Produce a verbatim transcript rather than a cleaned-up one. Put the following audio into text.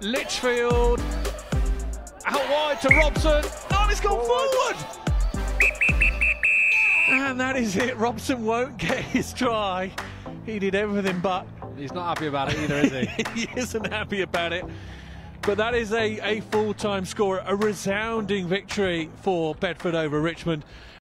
Litchfield, out wide to Robson. Oh, it's gone forward. And that is it. Robson won't get his try. He did everything but. He's not happy about it either, is he? He isn't happy about it. But that is a, a full-time score, a resounding victory for Bedford over Richmond.